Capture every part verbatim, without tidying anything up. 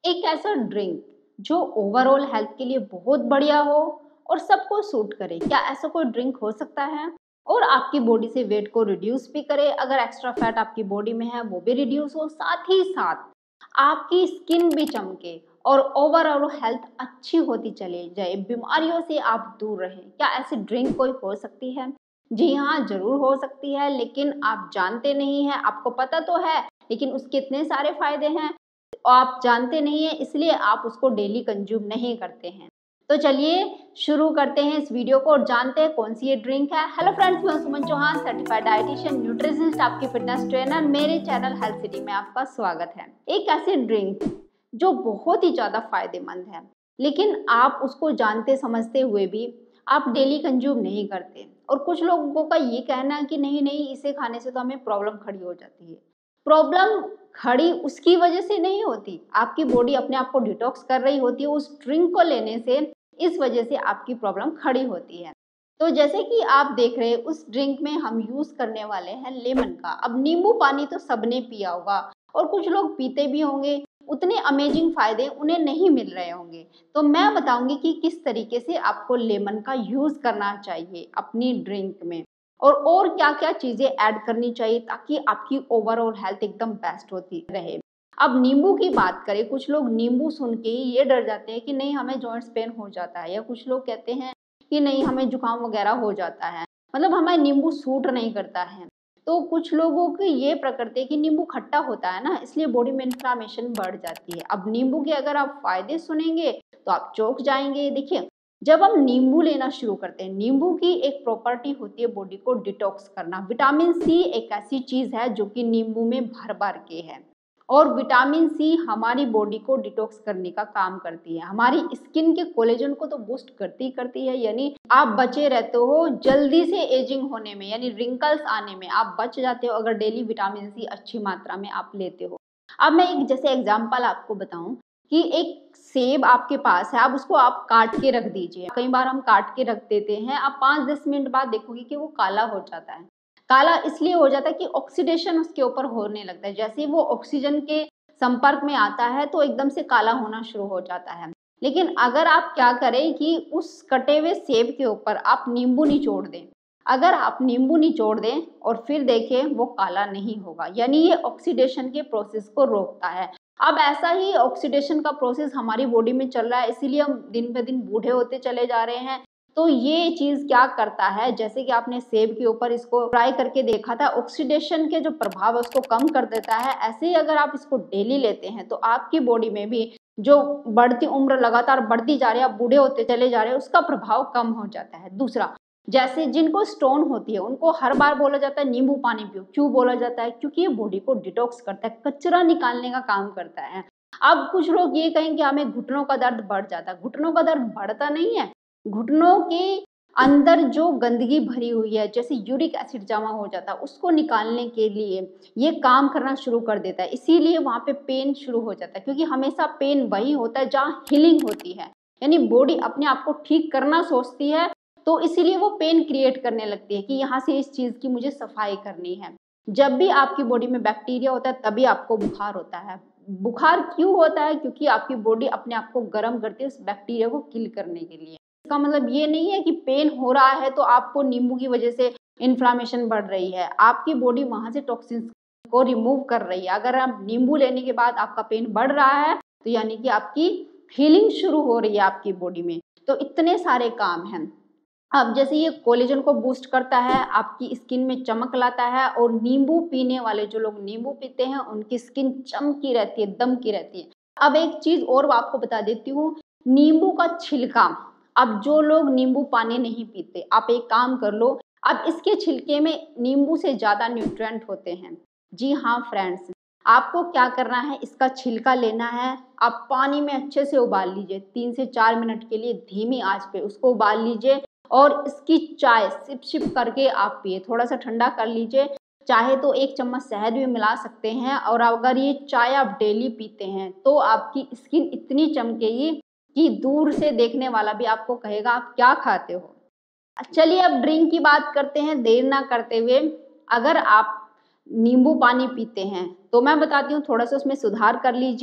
एक ऐसा ड्रिंक जो ओवरऑल हेल्थ के लिए बहुत बढ़िया हो और सबको सूट करे, क्या ऐसा कोई ड्रिंक हो सकता है? और आपकी बॉडी से वेट को रिड्यूस भी करे, अगर एक्स्ट्रा फैट आपकी बॉडी में है वो भी रिड्यूस हो, साथ ही साथ आपकी स्किन भी चमके और ओवरऑल हेल्थ अच्छी होती चले जाए, बीमारियों से आप दूर रहें। क्या ऐसी ड्रिंक कोई हो सकती है? जी हाँ, जरूर हो सकती है, लेकिन आप जानते नहीं हैं। आपको पता तो है लेकिन उसके इतने सारे फायदे हैं, आप जानते नहीं हैं, इसलिए आप उसको डेली कंज्यूम नहीं करते हैं। तो चलिए शुरू करते हैं इस वीडियो को और जानते हैं कौन सी ये ड्रिंक है। हेलो फ्रेंड्स, मैं Suman Chauhan, certified dietitian, nutritionist, आपकी फिटनेस ट्रेनर। मेरे चैनल हेल्थ सिटी में आपका स्वागत है। एक ऐसी ड्रिंक जो बहुत ही ज़्यादा फायदेमंद है, लेकिन आप उसको जानते समझते हुए भी आप डेली कंज्यूम नहीं करते। और कुछ लोगों का ये कहना है कि नहीं नहीं, इसे खाने से तो हमें प्रॉब्लम खड़ी हो जाती है। प्रॉब्लम खड़ी उसकी वजह से नहीं होती, आपकी बॉडी अपने आप को डिटॉक्स कर रही होती है उस ड्रिंक को लेने से, इस वजह से आपकी प्रॉब्लम खड़ी होती है। तो जैसे कि आप देख रहे हैं, उस ड्रिंक में हम यूज करने वाले हैं लेमन का। अब नींबू पानी तो सबने पिया होगा और कुछ लोग पीते भी होंगे, उतने अमेजिंग फायदे उन्हें नहीं मिल रहे होंगे। तो मैं बताऊंगी कि किस तरीके से आपको लेमन का यूज करना चाहिए अपनी ड्रिंक में, और और क्या क्या चीजें ऐड करनी चाहिए ताकि आपकी ओवरऑल हेल्थ एकदम बेस्ट होती रहे। अब नींबू की बात करें, कुछ लोग नींबू सुन के ही ये डर जाते हैं कि नहीं हमें जॉइंट्स पेन हो जाता है, या कुछ लोग कहते हैं कि नहीं हमें जुकाम वगैरह हो जाता है, मतलब हमें नींबू सूट नहीं करता है। तो कुछ लोगों की ये प्रकृति है कि नींबू खट्टा होता है ना, इसलिए बॉडी में इन्फ्लामेशन बढ़ जाती है। अब नींबू के अगर आप फायदे सुनेंगे तो आप चौंक जाएंगे। देखिए, जब हम नींबू लेना शुरू करते हैं, नींबू की एक प्रॉपर्टी होती है बॉडी को डिटॉक्स करना। विटामिन सी एक ऐसी चीज है जो कि नींबू में भर भर के है, और विटामिन सी हमारी बॉडी को डिटॉक्स करने का काम करती है। हमारी स्किन के कोलेजन को तो बूस्ट करती करती है, यानी आप बचे रहते हो जल्दी से एजिंग होने में, यानी रिंकल्स आने में आप बच जाते हो अगर डेली विटामिन सी अच्छी मात्रा में आप लेते हो। अब मैं एक जैसे एग्जांपल आपको बताऊं कि एक सेब आपके पास है, अब उसको आप काट के रख दीजिए। कई बार हम काट के रख देते हैं, आप पाँच दस मिनट बाद देखोगे कि वो काला हो जाता है। काला इसलिए हो जाता है कि ऑक्सीडेशन उसके ऊपर होने लगता है। जैसे ही वो ऑक्सीजन के संपर्क में आता है तो एकदम से काला होना शुरू हो जाता है। लेकिन अगर आप क्या करें कि उस कटे हुए सेब के ऊपर आप नींबू निचोड़ दें, अगर आप नींबू निचोड़ दें और फिर देखें, वो काला नहीं होगा, यानी ये ऑक्सीडेशन के प्रोसेस को रोकता है। अब ऐसा ही ऑक्सीडेशन का प्रोसेस हमारी बॉडी में चल रहा है, इसीलिए हम दिन पे दिन बूढ़े होते चले जा रहे हैं। तो ये चीज क्या करता है, जैसे कि आपने सेब के ऊपर इसको ट्राई करके देखा था, ऑक्सीडेशन के जो प्रभाव है उसको कम कर देता है। ऐसे ही अगर आप इसको डेली लेते हैं तो आपकी बॉडी में भी जो बढ़ती उम्र लगातार बढ़ती जा रही है, आप बूढ़े होते चले जा रहे हैं, उसका प्रभाव कम हो जाता है। दूसरा, जैसे जिनको स्टोन होती है उनको हर बार बोला जाता है नींबू पानी पियो। क्यों बोला जाता है? क्योंकि ये बॉडी को डिटॉक्स करता है, कचरा निकालने का काम करता है। अब कुछ लोग ये कहें कि हमें घुटनों का दर्द बढ़ जाता है, घुटनों का दर्द बढ़ता नहीं है। घुटनों के अंदर जो गंदगी भरी हुई है, जैसे यूरिक एसिड जमा हो जाता है, उसको निकालने के लिए ये काम करना शुरू कर देता है। इसीलिए वहां पे पेन शुरू हो जाता है, क्योंकि हमेशा पेन वही होता है जहाँ हीलिंग होती है, यानी बॉडी अपने आप को ठीक करना सोचती है, तो इसीलिए वो पेन क्रिएट करने लगती है कि यहाँ से इस चीज की मुझे सफाई करनी है। जब भी आपकी बॉडी में बैक्टीरिया होता है तभी आपको बुखार होता है। बुखार क्यों होता है? क्योंकि आपकी बॉडी अपने आप को गर्म करती है उस बैक्टीरिया को किल करने के लिए। इसका मतलब ये नहीं है कि पेन हो रहा है तो आपको नींबू की वजह से इन्फ्लामेशन बढ़ रही है, आपकी बॉडी वहां से टॉक्सिन्स को रिमूव कर रही है। अगर आप नींबू लेने के बाद आपका पेन बढ़ रहा है तो यानी कि आपकी हीलिंग शुरू हो रही है आपकी बॉडी में। तो इतने सारे काम हैं। अब जैसे ये कोलेजन को बूस्ट करता है, आपकी स्किन में चमक लाता है, और नींबू पीने वाले जो लोग नींबू पीते हैं उनकी स्किन चमकी रहती है, दमकी रहती है। अब एक चीज और आपको बता देती हूँ, नींबू का छिलका। अब जो लोग नींबू पानी नहीं पीते, आप एक काम कर लो, अब इसके छिलके में नींबू से ज्यादा न्यूट्रिएंट होते हैं। जी हाँ फ्रेंड्स, आपको क्या करना है, इसका छिलका लेना है, आप पानी में अच्छे से उबाल लीजिए, तीन से चार मिनट के लिए धीमी आंच पे उसको उबाल लीजिए, और इसकी चाय सिप सिप करके आप पिए। थोड़ा सा ठंडा कर लीजिए, चाहे तो एक चम्मच शहद भी मिला सकते हैं। और अगर ये चाय आप डेली पीते हैं तो आपकी स्किन इतनी चमकेगी कि दूर से देखने वाला भी आपको कहेगा आप क्या खाते हो। चलिए अब ड्रिंक की बात करते हैं, देर ना करते हुए। अगर आप नींबू पानी पीते हैं तो मैं बताती हूँ, थोड़ा सा उसमें सुधार कर लीजिए।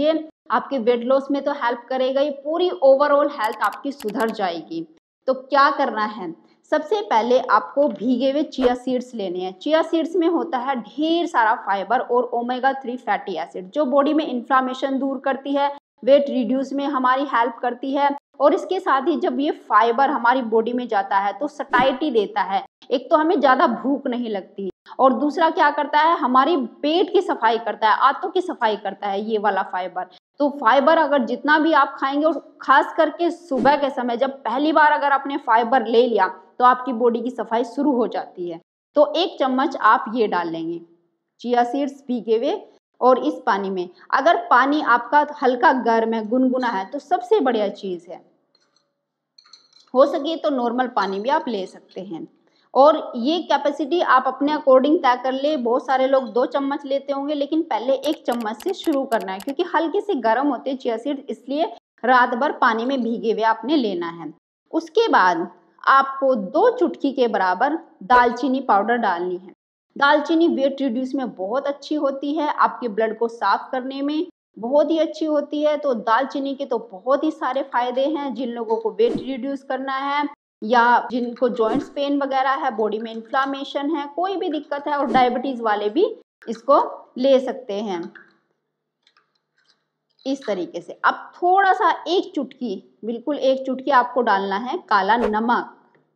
आपके वेट लॉस में तो हेल्प करेगा, ये पूरी ओवरऑल हेल्थ आपकी सुधर जाएगी। तो क्या करना है, सबसे पहले आपको भीगे हुए चिया सीड्स लेने हैं। चिया सीड्स में होता है ढेर सारा फाइबर और ओमेगा थ्री फैटी एसिड, जो बॉडी में इन्फ्लामेशन दूर करती है, वेट रिड्यूस में हमारी हेल्प करती है। और इसके साथ ही जब ये फाइबर हमारी बॉडी में जाता है तो सटाइटी देता है, एक तो हमें ज़्यादा भूख नहीं लगती, और दूसरा क्या करता है, हमारी पेट की सफाई करता है, आंतों की सफाई करता है ये वाला फाइबर। तो फाइबर अगर जितना भी आप खाएंगे, और खास करके सुबह के समय जब पहली बार अगर आपने फाइबर ले लिया तो आपकी बॉडी की सफाई शुरू हो जाती है। तो एक चम्मच आप ये डाल लेंगे चिया सीड्स भीगे हुए, और इस पानी में अगर पानी आपका हल्का गर्म है, गुनगुना है, तो सबसे बढ़िया चीज़ है, हो सके तो नॉर्मल पानी भी आप ले सकते हैं। और ये कैपेसिटी आप अपने अकॉर्डिंग तय कर ले। बहुत सारे लोग दो चम्मच लेते होंगे, लेकिन पहले एक चम्मच से शुरू करना है, क्योंकि हल्के से गर्म होते हैं चिया सीड्स, इसलिए रात भर पानी में भीगे हुए आपने लेना है। उसके बाद आपको दो चुटकी के बराबर दालचीनी पाउडर डालनी है। दालचीनी वेट रिड्यूस में बहुत अच्छी होती है, आपके ब्लड को साफ करने में बहुत ही अच्छी होती है। तो दालचीनी के तो बहुत ही सारे फायदे हैं। जिन लोगों को वेट रिड्यूस करना है, या जिनको जॉइंट्स पेन वगैरह है, बॉडी में इन्फ्लामेशन है, कोई भी दिक्कत है, और डायबिटीज वाले भी इसको ले सकते हैं इस तरीके से। अब थोड़ा सा एक चुटकी, बिल्कुल एक चुटकी आपको डालना है काला नमक।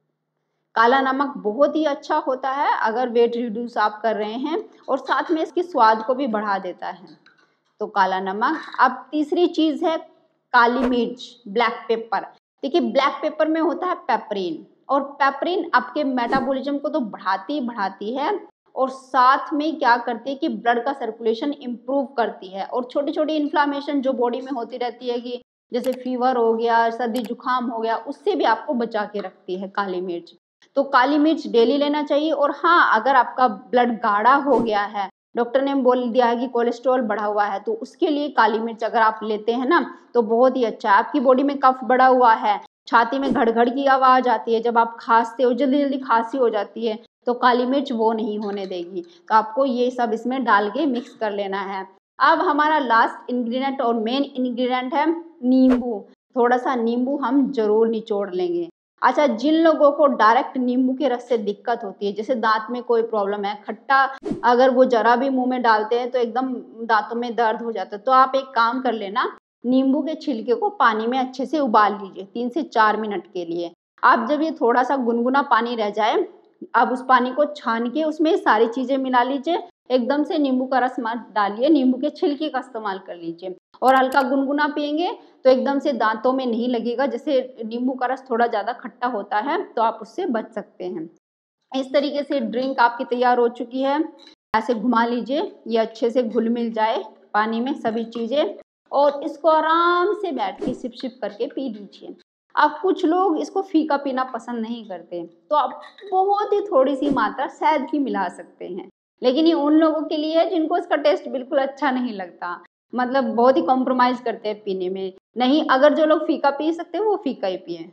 काला नमक बहुत ही अच्छा होता है अगर वेट रिड्यूस आप कर रहे हैं, और साथ में इसके स्वाद को भी बढ़ा देता है। तो काला नमक। अब तीसरी चीज़ है काली मिर्च, ब्लैक पेपर। देखिए ब्लैक पेपर में होता है पेपरिन, और पेपरिन आपके मेटाबॉलिज्म को तो बढ़ाती बढ़ाती है, और साथ में क्या करती है कि ब्लड का सर्कुलेशन इम्प्रूव करती है, और छोटी छोटी इन्फ्लामेशन जो बॉडी में होती रहती है, कि जैसे फीवर हो गया, सर्दी जुकाम हो गया, उससे भी आपको बचा के रखती है काली मिर्च। तो काली मिर्च डेली लेना चाहिए। और हाँ, अगर आपका ब्लड गाढ़ा हो गया है, डॉक्टर ने बोल दिया है कि कोलेस्ट्रॉल बढ़ा हुआ है, तो उसके लिए काली मिर्च अगर आप लेते हैं ना तो बहुत ही अच्छा है। आपकी बॉडी में कफ बढ़ा हुआ है, छाती में घड़-घड़ की आवाज़ आती है, जब आप खांसते हो, जल्दी जल्दी खांसी हो जाती है, तो काली मिर्च वो नहीं होने देगी। तो आपको ये सब इसमें डाल के मिक्स कर लेना है। अब हमारा लास्ट इंग्रेडिएंट और मेन इंग्रेडिएंट है नींबू। थोड़ा सा नींबू हम जरूर निचोड़ लेंगे। अच्छा, जिन लोगों को डायरेक्ट नींबू के रस से दिक्कत होती है, जैसे दांत में कोई प्रॉब्लम है, खट्टा अगर वो जरा भी मुंह में डालते हैं तो एकदम दांतों में दर्द हो जाता है, तो आप एक काम कर लेना, नींबू के छिलके को पानी में अच्छे से उबाल लीजिए तीन से चार मिनट के लिए। आप जब ये थोड़ा सा गुनगुना पानी रह जाए, आप उस पानी को छान के उसमें सारी चीज़ें मिला लीजिए। एकदम से नींबू का रस मत डालिए, नींबू के छिलके का इस्तेमाल कर लीजिए, और हल्का गुनगुना पिएंगे तो एकदम से दांतों में नहीं लगेगा। जैसे नींबू का रस थोड़ा ज़्यादा खट्टा होता है, तो आप उससे बच सकते हैं। इस तरीके से ड्रिंक आपकी तैयार हो चुकी है। ऐसे घुमा लीजिए, ये अच्छे से घुल मिल जाए पानी में सभी चीज़ें, और इसको आराम से बैठ के सिप सिप करके पी लीजिए। अब कुछ लोग इसको फीका पीना पसंद नहीं करते, तो आप बहुत ही थोड़ी सी मात्रा शहद की मिला सकते हैं, लेकिन ये उन लोगों के लिए है जिनको इसका टेस्ट बिल्कुल अच्छा नहीं लगता, मतलब बहुत ही कॉम्प्रोमाइज़ करते हैं पीने में। नहीं, अगर जो लोग फीका पी सकते हैं वो फीका ही पिए।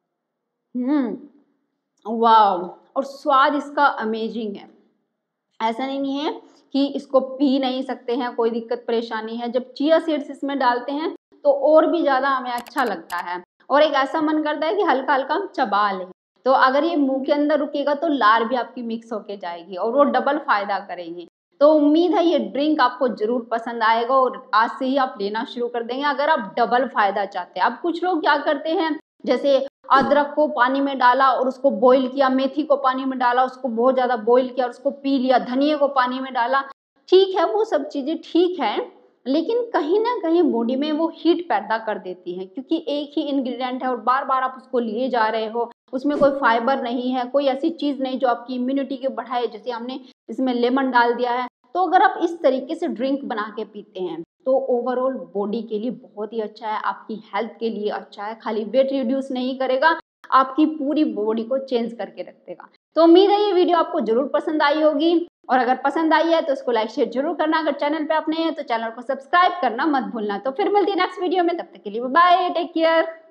हम्म वाह, और स्वाद इसका अमेजिंग है। ऐसा नहीं है कि इसको पी नहीं सकते हैं, कोई दिक्कत परेशानी है। जब चिया सीड्स इसमें डालते हैं तो और भी ज़्यादा हमें अच्छा लगता है, और एक ऐसा मन करता है कि हल्का हल्का हम चबा लें। तो अगर ये मुंह के अंदर रुकेगा तो लार भी आपकी मिक्स होके जाएगी, और वो डबल फायदा करेगी। तो उम्मीद है ये ड्रिंक आपको जरूर पसंद आएगा, और आज से ही आप लेना शुरू कर देंगे अगर आप डबल फायदा चाहते हैं। अब कुछ लोग क्या करते हैं, जैसे अदरक को पानी में डाला और उसको बॉईल किया, मेथी को पानी में डाला, उसको बहुत ज़्यादा बॉईल किया और उसको पी लिया, धनिया को पानी में डाला, ठीक है वो सब चीज़ें ठीक है, लेकिन कहीं ना कहीं बॉडी में वो हीट पैदा कर देती है, क्योंकि एक ही इंग्रेडिएंट है और बार बार आप उसको लिए जा रहे हो, उसमें कोई फाइबर नहीं है, कोई ऐसी चीज़ नहीं जो आपकी इम्यूनिटी को बढ़ाए। जैसे हमने इसमें लेमन डाल दिया है, तो अगर आप इस तरीके से ड्रिंक बना के पीते हैं तो ओवरऑल बॉडी के लिए बहुत ही अच्छा है, आपकी हेल्थ के लिए अच्छा है। खाली वेट रिड्यूस नहीं करेगा, आपकी पूरी बॉडी को चेंज करके रख देगा। तो उम्मीद है ये वीडियो आपको जरूर पसंद आई होगी, और अगर पसंद आई है तो इसको लाइक शेयर जरूर करना। अगर चैनल पे आप नए हैं तो चैनल को सब्सक्राइब करना मत भूलना। तो फिर मिलती है नेक्स्ट वीडियो में, तब तक के लिए बाय, टेक केयर।